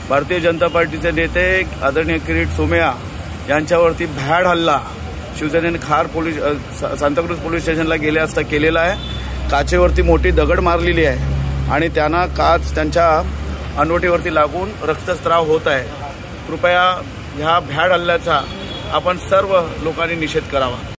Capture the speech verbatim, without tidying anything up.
भारतीय जनता पार्टीचे नेते आदरणीय किरीट सोमय्या यांच्यावरती भ्याड हल्ला शिवसेनेने खार पोलीस सांताक्रूज पोलीस स्टेशनला गेले असता केलेला आहे। काचेवरती मोठी दगड मारलेली आहे आणि त्यांना काच त्यांच्या अनवटीवरती लागून रक्तस्राव होत आहे। कृपया ह्या भ्याड हल्ल्याचा आपण सर्व लोकांनी निषेध करावा।